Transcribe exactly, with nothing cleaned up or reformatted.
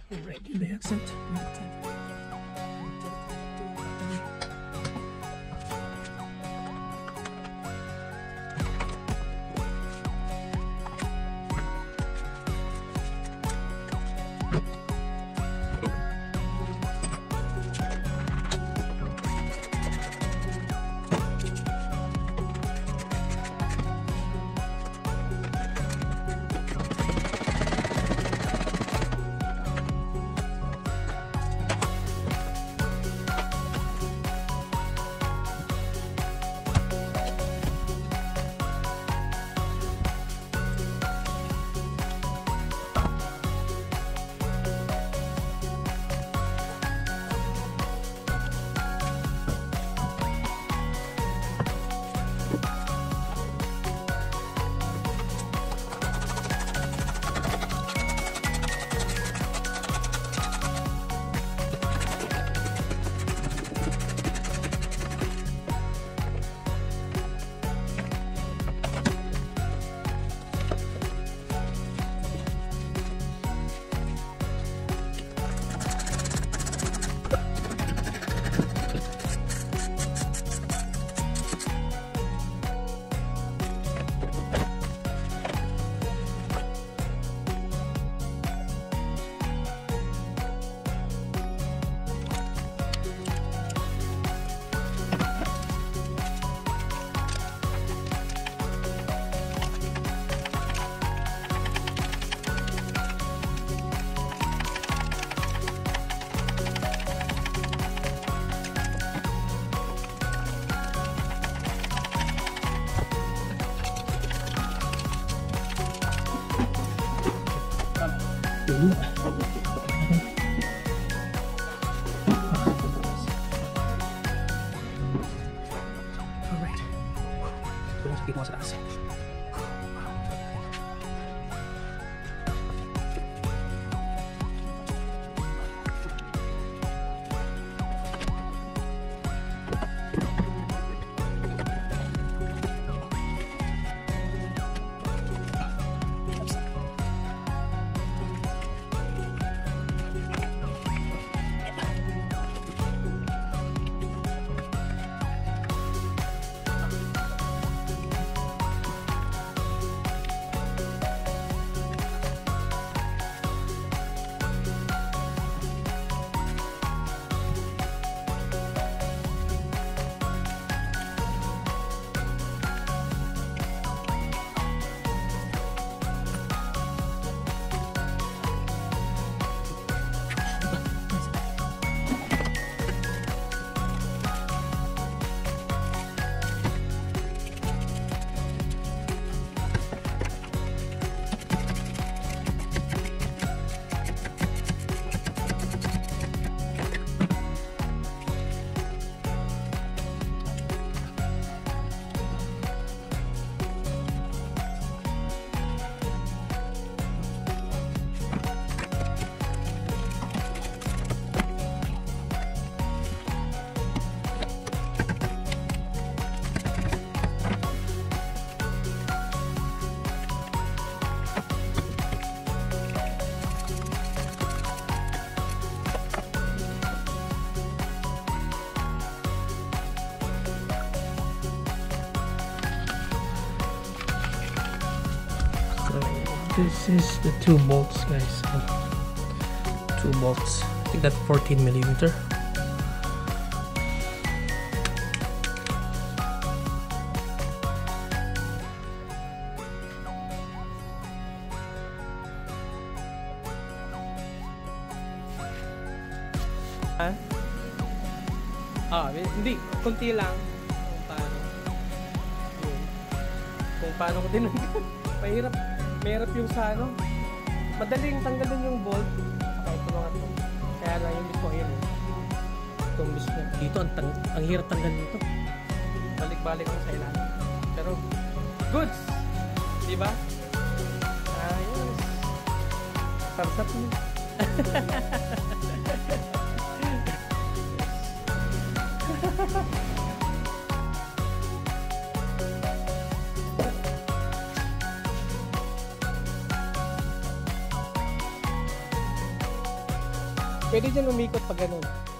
Right in the accent. Alright. Ito lang sa kita mo sa taas. This is the two bolts, guys. Two bolts. I think that's fourteen millimeter. Ah, ah hindi, kunti lang. Kung paano. Yun. Kung paano ko din. Mahirap. Mahirap yung sa ano. Madaling tanggalin yung bolt. Kahit ito mga ito. Kaya lang yung mismo yun eh. Itong mismo. Dito, ang, tang ang hirap tanggalin ito. Balik-balik lang sa ilalim. Pero, goods! Diba? Ayos. Thumbs up mo. Pwede dyan umikot pag ganun.